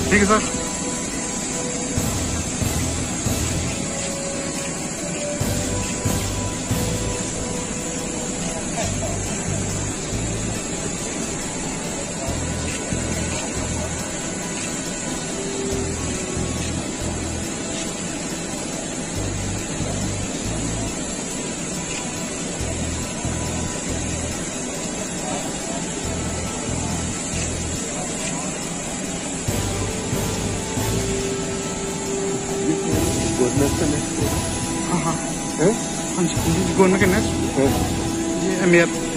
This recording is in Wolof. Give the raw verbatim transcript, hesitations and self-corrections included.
ठीक है सर। हाँ हाँ हाँ जी, गवर्नमेंट के नेक्स्ट ये मेयर